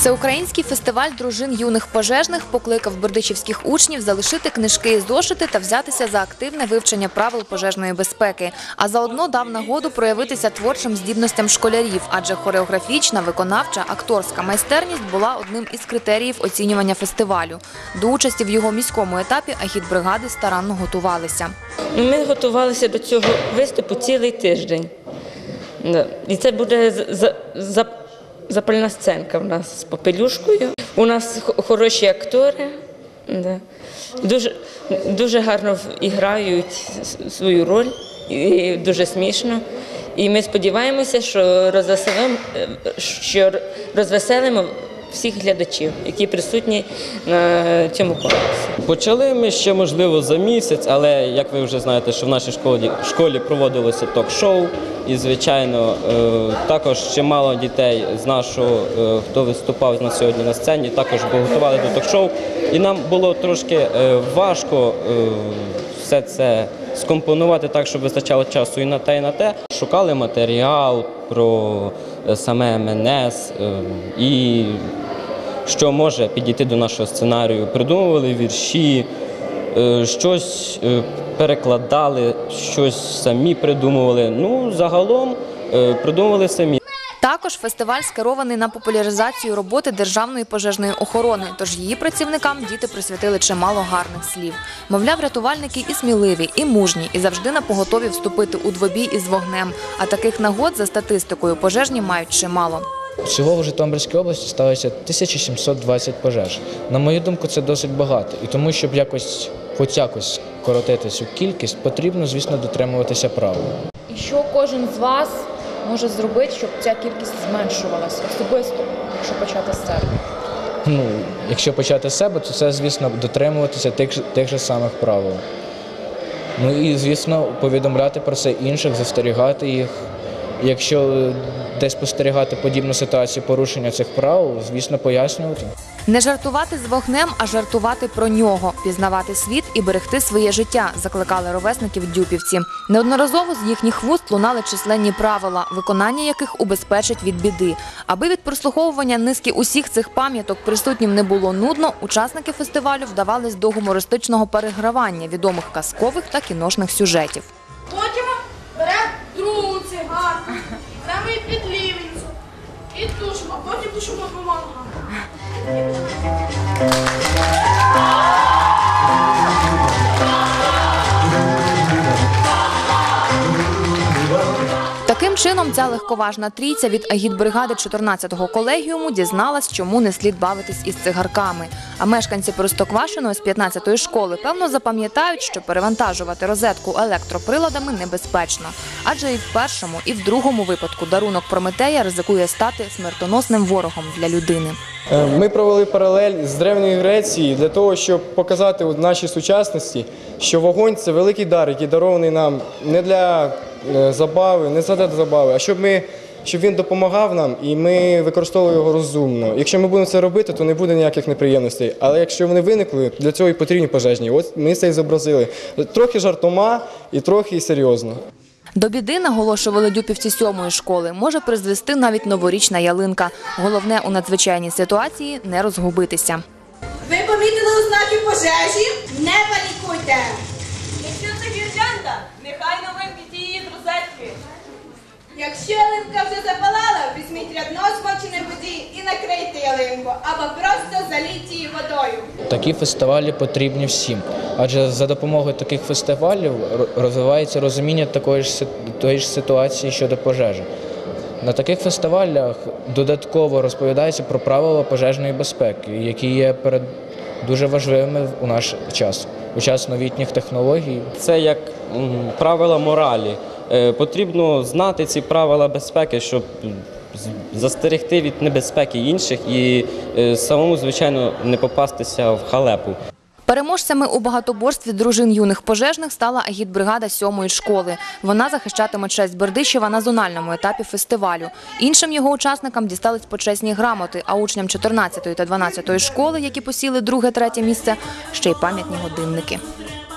Всеукраїнський фестиваль дружин юних пожежних покликав бердичівських учнів залишити книжки і зошити та взятися за активне вивчення правил пожежної безпеки. А заодно дав нагоду проявитися творчим здібностям школярів, адже хореографічна, виконавча, акторська майстерність була одним із критеріїв оцінювання фестивалю. До участі в його міському етапі агітбригади старанно готувалися. Ми готувалися до цього виступу цілий тиждень. І це буде запальна сценка в нас з Попелюшкою. У нас хороші актори, дуже гарно грають свою роль, і дуже смішно. І ми сподіваємося, що розвеселимо всіх глядачів, які присутні на цьому конкурсі. Почали ми ще, можливо, за місяць, але, як ви вже знаєте, що в нашій школі проводилося ток-шоу. І, звичайно, також чимало дітей з нашого, хто виступав на сьогодні на сцені, також готували до ток-шоу. І нам було трошки важко все це скомпонувати так, щоб вистачало часу і на те, і на те. Шукали матеріал про саме МНС і що може підійти до нашого сценарію. Придумували вірші, щось перекладали, щось самі придумували. Ну, загалом придумували самі. Також фестиваль скерований на популяризацію роботи Державної пожежної охорони, тож її працівникам діти присвятили чимало гарних слів. Мовляв, рятувальники і сміливі, і мужні, і завжди напоготові вступити у двобій із вогнем. А таких нагод, за статистикою, пожежні мають чимало. Всього в Житомирській області сталося 1720 пожеж. На мою думку, це досить багато. І тому, щоб хоч якось скоротити цю кількість, потрібно, звісно, дотримуватися правил. І що кожен з вас може зробити, щоб ця кількість зменшувалася особисто, якщо почати з себе? Якщо почати з себе, то це, звісно, дотримуватися тих же самих правил. І, звісно, повідомляти про це інших, застерігати їх. Якщо десь спостерігати подібну ситуацію порушення цих правил, звісно, пояснювати. Не жартувати з вогнем, а жартувати про нього, пізнавати світ і берегти своє життя, закликали ровесників дюпівці. Неодноразово з їхніх вуст лунали численні правила, виконання яких убезпечить від біди. Аби від прослуховування низки усіх цих пам'яток присутнім не було нудно, учасники фестивалю вдавались до гумористичного перегравання відомих казкових та кіношних сюжетів. Потім беремо другу цигарку, беремо і підлівницю, і тушимо, а потім тушимо двома ногами. Таким чином, ця легковажна трійця від агітбригади 14-го колегіуму дізналась, чому не слід бавитись із цигарками. А мешканці Простоквашиного з 15-ї школи, певно, запам'ятають, що перевантажувати розетку електроприладами небезпечно. Адже і в першому, і в другому випадку дарунок Прометея ризикує стати смертоносним ворогом для людини. Ми провели паралель з Древньої Греції для того, щоб показати в нашій сучасності, що вогонь – це великий дар, який дарований нам не для забави, не задля забави, а щоб він допомагав нам і ми використовували його розумно. Якщо ми будемо це робити, то не буде ніяких неприємностей. Але якщо вони виникли, для цього і потрібні пожежні. От ми це і зобразили. Трохи жартома і трохи серйозно. До біди, наголошували дюпівці 7-ї школи, може призвести навіть новорічна ялинка. Головне у надзвичайній ситуації – не розгубитися. Ви помітили ознаки пожежі? Не панікуйте! Якщо це гірлянда, нехайно вимкніть її з розетки. Якщо ялинка вже запалала, візьміть рядно змоченої воді і накрийте ялинку, або просто залійте її водою. Такі фестивалі потрібні всім, адже за допомогою таких фестивалів розвивається розуміння тої ж ситуації щодо пожежі. На таких фестивалях додатково розповідається про правила пожежної безпеки, які є дуже важливими у наш час, у час новітніх технологій. Це як правила моралі. Потрібно знати ці правила безпеки, щоб застерегти від небезпеки інших і самому, звичайно, не попастися в халепу. Переможцями у багатоборстві дружин юних пожежних стала агітбригада 7-ї школи. Вона захищатиме честь Бердичева на зональному етапі фестивалю. Іншим його учасникам дістались почесні грамоти, а учням 14-ї та 12-ї школи, які посіли 2-3 місце, ще й пам'ятні годинники.